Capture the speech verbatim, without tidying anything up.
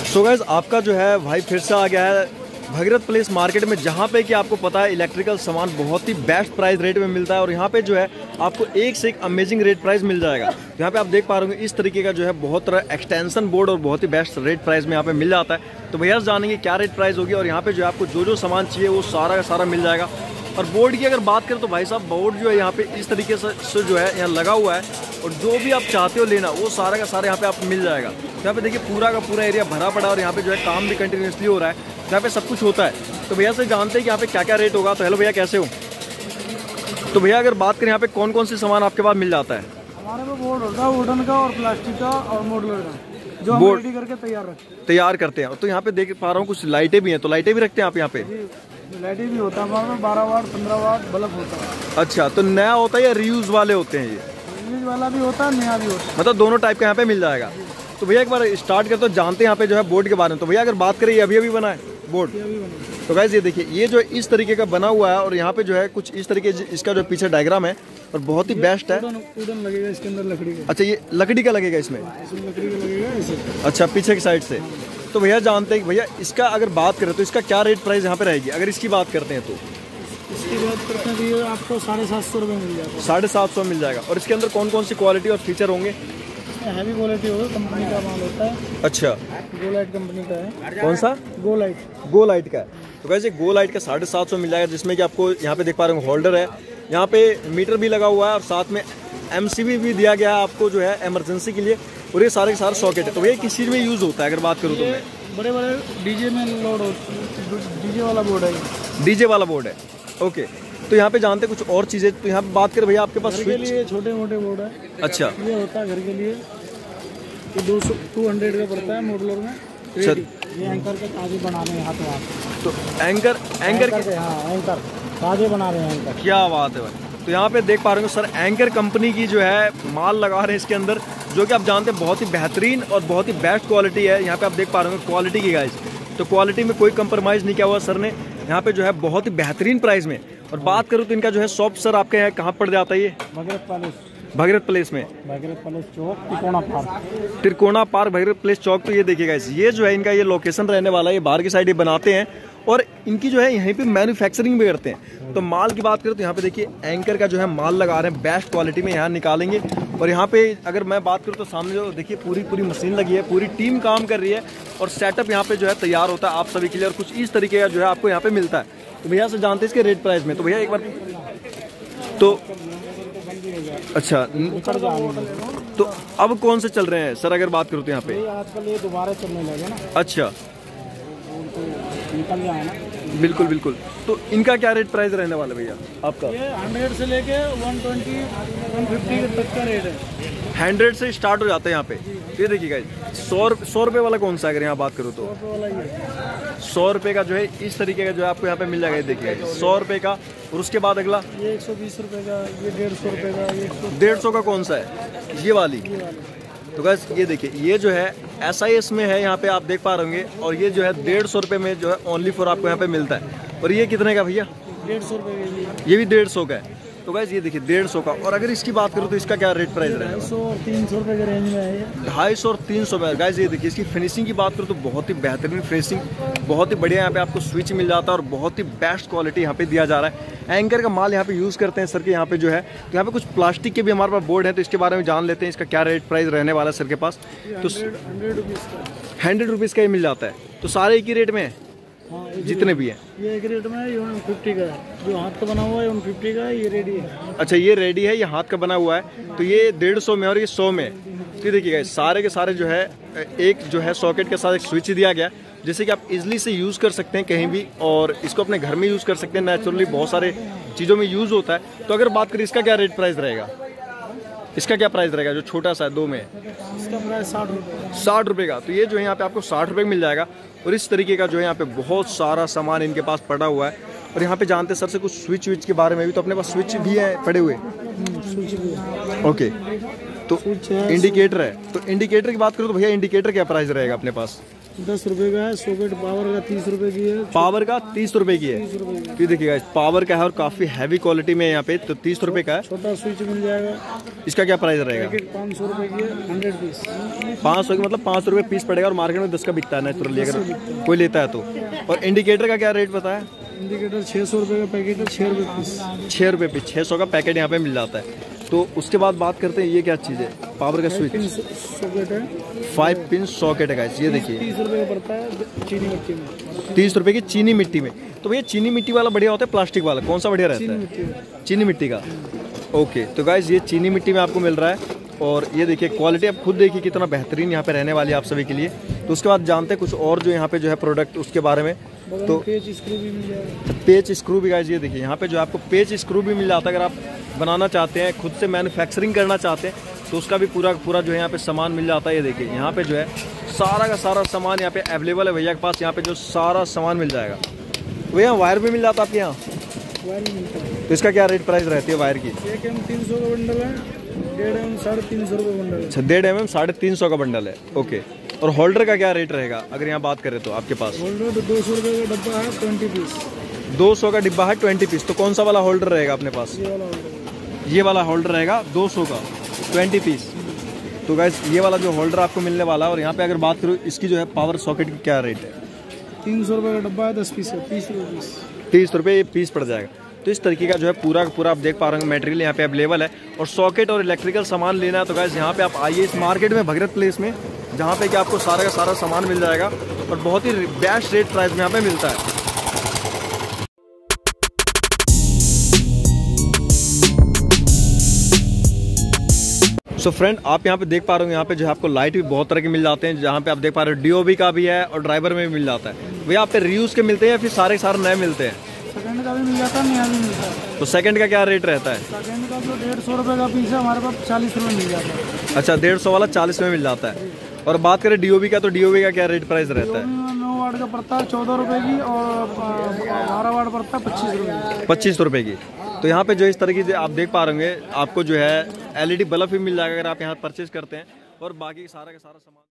So guys आपका जो है भाई फिर से आ गया है भगीरथ प्लेस मार्केट में, जहाँ पे कि आपको पता है इलेक्ट्रिकल सामान बहुत ही बेस्ट प्राइस रेट में मिलता है। और यहाँ पे जो है आपको एक से एक अमेजिंग रेट प्राइस मिल जाएगा। यहाँ पे आप देख पा रहे होंगे इस तरीके का जो है बहुत तरह एक्सटेंशन बोर्ड और बहुत ही बेस्ट रेट प्राइस में यहाँ पे मिल जाता है। तो भैया जानेंगे क्या रेट प्राइस होगी और यहाँ पे जो है आपको जो जो सामान चाहिए वो सारा का सारा मिल जाएगा। और बोर्ड की अगर बात करें तो भाई साहब बोर्ड जो है यहाँ पे इस तरीके से जो है यहाँ लगा हुआ है और जो भी आप चाहते हो लेना वो सारा का सारा यहाँ पे आपको मिल जाएगा। यहाँ पे देखिए पूरा का पूरा एरिया भरा पड़ा और यहाँ पे जो है काम भी कंटिन्यूसली हो रहा है, यहाँ पे सब कुछ होता है। तो भैया से जानते हैं कि यहाँ पे क्या क्या रेट होगा। तो हेलो भैया कैसे हो? तो भैया अगर बात करें यहाँ पे कौन कौन से सामान आपके पास मिल जाता है? हमारे पास बोर्ड होता है वुडन का और प्लास्टिक का और मॉडलर का, जो हम बोर्ड रेडी करके तैयार रखते तैयार करते हैं। तो यहाँ पे देख पा रहा हूँ कुछ लाइटें भी हैं, तो लाइटें भी रखते हैं आप यहाँ पे? लाइटें भी होता है हमारे में, बारह वाट पंद्रह वाट बल्ब होता है। अच्छा, तो नया होता है या रीयूज वाले होते हैं? ये रीयूज वाला भी होता है, नया भी होता है, मतलब दोनों टाइप का यहाँ पे मिल जाएगा। तो भैया एक बार स्टार्ट करते हो, जानते हैं यहाँ पे जो है बोर्ड के बारे में। तो भैया अगर बात करें ये अभी अभी बना है बोर्ड, तो गाइस ये देखिए ये जो इस तरीके का बना हुआ है और यहाँ पे जो है कुछ इस तरीके इसका जो पीछे डायग्राम है और बहुत ही बेस्ट है। वुडन लगेगा इसके अंदर, लकड़ी का। अच्छा, ये लकड़ी का लगेगा इसमें? इसमें लकड़ी का लगेगा ऐसे। अच्छा, पीछे की साइड से। तो भैया जानते हैं कि भैया इसका अगर बात करें तो इसका क्या रेट प्राइस यहाँ पे रहेगी अगर इसकी बात करते हैं तो? इसकी बात करते हैं तो ये आपको साढ़े सात सौ रुपये मिल जाएगा। साढ़े सात सौ मिल जाएगा। और इसके अंदर कौन कौन सी क्वालिटी और फीचर होंगे? हैवी क्वालिटी होगा, कंपनी का माल होता है। अच्छा, गो लाइट कंपनी का है। कौन सा? गो लाइट। गो लाइट का है। तो वैसे गो लाइट का साढ़े सात सौ मिल जाएगा, जिसमें कि आपको यहाँ पे देख पा रहे हो होल्डर है, यहाँ पे मीटर भी लगा हुआ है और साथ में एमसीबी भी दिया गया है आपको जो है इमरजेंसी के लिए। और ये सारे के सारे सॉकेट है। तो भैया किस चीज़ में यूज़ होता है अगर बात करूँ तो? मैं बड़े बड़े डीजे में लोड होता, डीजे वाला बोर्ड है। डीजे वाला बोर्ड है, ओके। तो यहाँ पे जानते कुछ और चीज़ें, तो यहाँ पे बात करें भैया आपके पास घर के लिए छोटे मोटे बोर्ड है। अच्छा, ये होता है घर के लिए, ये दो सौ टू हंड्रेड का पड़ता है मॉडलर में। सर ये एंकर के ताजे बना रहे हैं हाथों हाथ। तो एंकर एंकर के हाँ एंकर ताजे बना रहे हैं एंकर। क्या बात है भाई। तो यहाँ पे देख पा रहे हो सर एंकर कंपनी की जो है माल लगा रहे हैं इसके अंदर, जो कि आप जानते हैं बहुत ही बेहतरीन और बहुत ही बेस्ट क्वालिटी है। यहाँ पे आप देख पा रहे हो क्वालिटी की गाइस, तो क्वालिटी में कोई कंप्रोमाइज़ नहीं किया हुआ सर ने यहाँ पे जो है बहुत ही बेहतरीन प्राइस में। और बात करूँ तो इनका जो है शॉप सर आपके यहाँ कहाँ पड़ जाता है? ये भगीरथ पैलेस, भगीरथ प्लेस में, भगीरथ पैलेस चौक, Trikona park, Trikona park Bhagirath place चौक। तो ये देखिएगा ये जो है इनका ये लोकेशन रहने वाला है। ये बाहर की साइड ये बनाते हैं और इनकी जो है यहीं पे मैन्युफैक्चरिंग भी करते हैं। तो माल की बात करें तो यहाँ पे देखिए एंकर का जो है माल लगा रहे हैं, बेस्ट क्वालिटी में यहाँ निकालेंगे। और यहाँ पे अगर मैं बात करूँ तो सामने जो देखिए पूरी पूरी मशीन लगी है, पूरी टीम काम कर रही है और सेटअप यहाँ पे जो है तैयार होता है आप सभी के लिए। और कुछ इस तरीके का जो है आपको यहाँ पे मिलता है। तो भैया से जानते हैं इसके रेट प्राइस में। तो भैया एक बार तो अच्छा, तो अब कौन से चल रहे हैं सर अगर बात करूँ तो यहाँ पे? आजकल ये दोबारा चलने लगे ना। अच्छा, निकल जाए ना। बिल्कुल बिल्कुल। तो इनका क्या रेट प्राइस रहने वाला भैया आपका? ये हंड्रेड से लेके वन ट्वेंटी वन फिफ्टी तक का रेट है। हंड्रेड से स्टार्ट हो जाता है यहाँ पे। ये देखिएगा सौ सौ रुपये वाला कौन सा अगर यहाँ बात करूँ तो सौ रुपये का जो है इस तरीके का जो है आपको यहाँ पे मिल जाएगा। ये देखिए सौ रुपये का। और उसके बाद अगला ये एक सौ बीस रुपये का, ये डेढ़ सौ रुपये का, ये डेढ़ सौ का कौन सा है? ये वाली। तो गाइस ये देखिए ये जो है एस आई एस में है, यहाँ पे आप देख पा रहे होंगे। और ये जो है डेढ़ सौ रुपये में जो है ओनली फॉर आपको यहाँ पे मिलता है। और ये कितने का भैया? डेढ़ सौ रुपये। ये भी डेढ़ सौ का है। तो गाइस ये देखिए डेढ़ सौ का। और अगर इसकी बात करूँ तो इसका क्या रेट प्राइस रहेगा? ढाई सौ और तीन सौ रुपये के रेंज में है। ढाई सौ और तीन सौ में। गाइस ये देखिए इसकी फिनिशिंग की बात करूँ तो बहुत ही बेहतरीन फिनिशिंग, बहुत ही बढ़िया। यहाँ पे आपको स्विच मिल जाता है और बहुत ही बेस्ट क्वालिटी यहाँ पे दिया जा रहा है। एंकर का माल यहाँ पे यूज़ करते हैं सर के यहाँ पे जो है। तो यहाँ पे कुछ प्लास्टिक के भी हमारे पास बोर्ड है, तो इसके बारे में जान लेते हैं इसका क्या रेट प्राइस रहने वाला है सर के पास। तो हंड्रेड रुपीज़ का ही मिल जाता है। तो सारे एक ही रेट में है? हाँ, जितने भी हैं ये एक रेट में है। ये वन फिफ्टी का है, जो हाथ का बना हुआ है वन फिफ्टी का है। ये रेडी है। अच्छा, ये रेडी है, ये हाथ का बना हुआ है। तो ये डेढ़ सौ में और ये सौ में। तो देखिएगा सारे के सारे जो है एक जो है सॉकेट के साथ एक स्विच दिया गया, जिससे कि आप इजीली से यूज़ कर सकते हैं कहीं भी और इसको अपने घर में यूज़ कर सकते हैं। नेचुरली बहुत सारे चीज़ों में यूज़ होता है। तो अगर बात करें इसका क्या रेट प्राइस रहेगा? इसका क्या प्राइस रहेगा जो छोटा सा है दो में? इसका प्राइस साठ रुपये साठ रुपये का। तो ये जो है यहाँ पे आपको साठ रुपये मिल जाएगा। और इस तरीके का जो है यहाँ पे बहुत सारा सामान इनके पास पड़ा हुआ है। और यहाँ पे जानते हैं सर से कुछ स्विच विच के बारे में भी, तो अपने पास स्विच भी है पड़े हुए? स्विच भी है। ओके, तो इंडिकेटर है। तो इंडिकेटर की बात करूँ तो भैया इंडिकेटर क्या प्राइस रहेगा अपने पास? दस रुपए का है। सॉकेट पावर का तीस रुपए की है। पावर का तीस रुपए की है। तीस रुपए की। ये देखिएगा पावर का है और काफी हैवी क्वालिटी में है यहाँ पे, तो तीस रुपए का है। छोटा स्विच मिल जाएगा। इसका क्या प्राइस रहेगा? पैकेट पाँच सौ रुपए की है, हंड्रेड पीस। पाँच सौ की मतलब पाँच सौ रुपये पीस पड़ेगा और मार्केट में दस का बिकता है नेचुरली अगर कोई लेता है तो। और इंडिकेटर का क्या रेट पता है? इंडिकेटर छः सौ रुपये का पैकेट है, छः रुपये पीस। छः रुपये पीस, छः सौ का पैकेट यहाँ पे मिल जाता है। तो उसके बाद बात करते हैं ये क्या चीज़ है? पावर का स्विच सॉकेट है, फाइव पिन सॉकेट है गाइस, ये देखिए तीस रुपये का पड़ता है चीनी मिट्टी में। तीस रुपए की चीनी मिट्टी में। तो भैया चीनी मिट्टी वाला बढ़िया होता है प्लास्टिक वाला, कौन सा बढ़िया रहता है? चीनी मिट्टी का। ओके, तो गाइस ये चीनी मिट्टी में आपको मिल रहा है और ये देखिए क्वालिटी आप खुद देखिए कितना बेहतरीन यहाँ पे रहने वाली है आप सभी के लिए। तो उसके बाद जानते हैं कुछ और जो यहाँ पे जो है प्रोडक्ट उसके बारे में। तो पेच स्क्रू भी मिल जाएगा। पेच स्क्रू भी गाइस ये देखिए यहाँ पे जो आपको पेच स्क्रू भी मिल जाता है। अगर आप बनाना चाहते हैं, खुद से मैन्युफैक्चरिंग करना चाहते हैं तो उसका भी पूरा पूरा जो है यहाँ पे सामान मिल जाता है। ये देखिए यहाँ पे जो है सारा का सारा सामान यहाँ पे अवेलेबल है भैया के पास। यहाँ पे जो सारा सामान मिल जाएगा। भैया वायर भी मिल जाता है आपके यहाँ? वायर भी मिलता है। तो इसका क्या रेट प्राइस रहती है वायर की? एक एम तीन सौ का बंडल है, डेढ़ एम साढ़े तीन सौ रुपये बंडल है। अच्छा, डेढ़ एम एम साढ़े तीन सौ का बंडल है। ओके, और होल्डर का क्या रेट रहेगा अगर यहाँ बात करें तो आपके पास? होल्डर तो दो सौ रुपये का डब्बा है, ट्वेंटी पीस। दो सौ का डिब्बा है, ट्वेंटी पीस। तो कौन सा वाला होल्डर रहेगा अपने पास? ये वाला होल्डर। ये वाला होल्डर रहेगा दो सौ का, ट्वेंटी पीस। तो गाइस ये वाला जो होल्डर आपको मिलने वाला है। और यहाँ पे अगर बात करूँ इसकी जो है पावर सॉकेट की क्या रेट है? तीन सौ रुपये का डब्बा है, दस पीस है, तीस रुपये पीस। तीस रुपये ये पीस पड़ जाएगा। तो इस तरीके का जो है पूरा का पूरा आप देख पा रहे हैं मटेरियल यहाँ पे अवेलेबल है। और सॉकेट और इलेक्ट्रिकल सामान लेना है तो गाइस यहाँ पे आप आइए इस मार्केट में भगीरथ प्लेस में, जहाँ पे कि आपको सारा का सारा सामान मिल जाएगा और बहुत ही बेस्ट रेट प्राइस में यहाँ पे मिलता है। सो so फ्रेंड आप यहाँ पे देख पा रहे हो, यहाँ पे जो है आपको लाइट भी बहुत तरह के मिल जाते हैं। जहाँ पे आप देख पा रहे हो डीओबी का भी है और ड्राइवर में भी मिल जाता है। भैया आप पे रीयूज के मिलते हैं या फिर सारे सारे नए मिलते हैं? सेकंड का भी मिल जाता है, नया भी मिलता है। तो सेकंड का क्या रेट रहता है? सेकंड का जो डेढ़ सौ रुपये का पीस है हमारे पास चालीस रुपये मिल जाता है। अच्छा, डेढ़ सौ वाला चालीस में मिल जाता है। और बात करें डीओबी का तो डीओबी का क्या रेट प्राइस रहता है? नौ वाट का पड़ता है चौदह रुपये की और बारह वाट पड़ता है पच्चीस रुपये पच्चीस रुपये की। तो यहाँ पे जो इस तरीके से आप देख पा रहे होंगे आपको जो है एलईडी बल्ब भी मिल जाएगा अगर आप यहाँ परचेज करते हैं। और बाकी सारा का सारा सामान